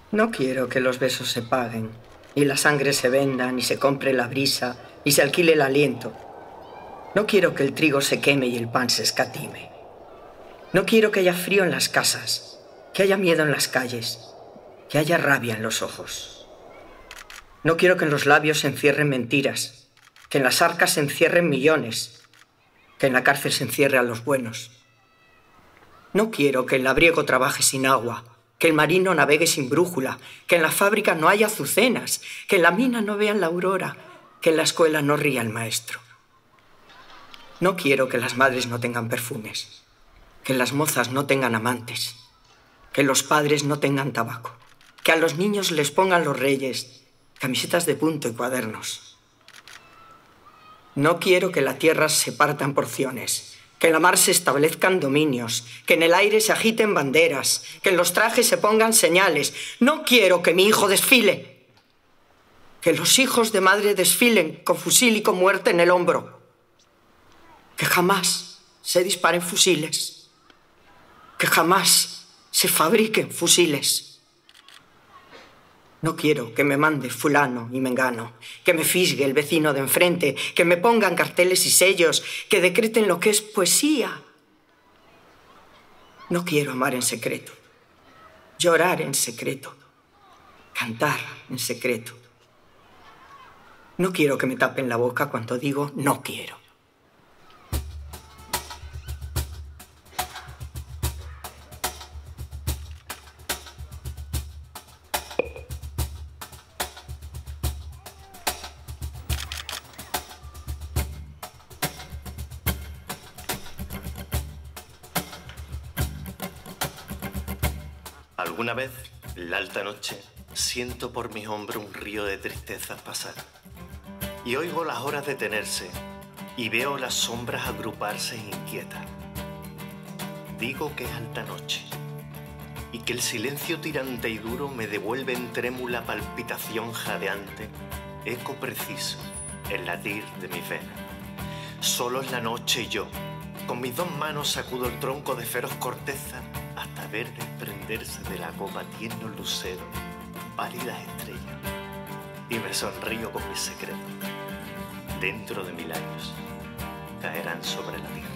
No quiero que los besos se paguen, y la sangre se venda, ni se compre la brisa, y se alquile el aliento. No quiero que el trigo se queme y el pan se escatime. No quiero que haya frío en las casas, que haya miedo en las calles, que haya rabia en los ojos. No quiero que en los labios se encierren mentiras, que en las arcas se encierren millones, que en la cárcel se encierre a los buenos. No quiero que el labriego trabaje sin agua, que el marino navegue sin brújula, que en la fábrica no haya azucenas, que en la mina no vean la aurora, que en la escuela no ría el maestro. No quiero que las madres no tengan perfumes, que las mozas no tengan amantes, que los padres no tengan tabaco, que a los niños les pongan los reyes camisetas de punto y cuadernos. No quiero que la tierra se parta en porciones, que en la mar se establezcan dominios, que en el aire se agiten banderas, que en los trajes se pongan señales. No quiero que mi hijo desfile, que los hijos de madre desfilen con fusil y con muerte en el hombro, que jamás se disparen fusiles, que jamás se fabriquen fusiles. No quiero que me mande fulano y mengano, que me fisgue el vecino de enfrente, que me pongan carteles y sellos, que decreten lo que es poesía. No quiero amar en secreto, llorar en secreto, cantar en secreto. No quiero que me tapen la boca cuando digo no quiero. Alguna vez, en la alta noche, siento por mis hombros un río de tristezas pasar. Y oigo las horas detenerse y veo las sombras agruparse inquietas. Digo que es alta noche y que el silencio tirante y duro me devuelve en trémula palpitación jadeante, eco preciso, el latir de mi vena. Solo es la noche y yo, con mis dos manos sacudo el tronco de feroz corteza hasta ver desprenderse de la copa tiernos luceros, pálidas estrellas, y me sonrío con mis secretos. Dentro de 1000 años caerán sobre la tierra.